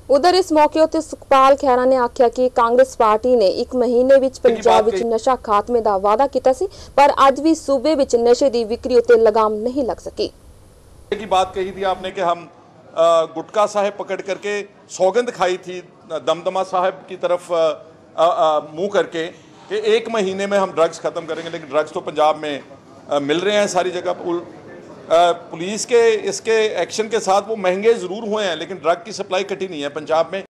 उधर इस मौके उत्ते सुखपाल खैरा ने आख्या कि कांग्रेस पार्टी ने 1 महीने विच पंजाब विच नशा खात्मे दा वादा कीता सी, पर अज भी सूबे विच नशे दी विक्री उत्ते लगाम नहीं लग सकी। की बात कही थी आपने कि हम गुटका साहब पकड़ करके सौगंध खाई थी दमदमा साहब की तरफ मुंह करके कि 1 महीने में हम ड्रग्स ख़त्म करेंगे, लेकिन ड्रग्स तो पंजाब में मिल रहे हैं सारी जगह। पुलिस के इसके एक्शन के साथ वो महंगे ज़रूर हुए हैं, लेकिन ड्रग की सप्लाई कटी नहीं है पंजाब में।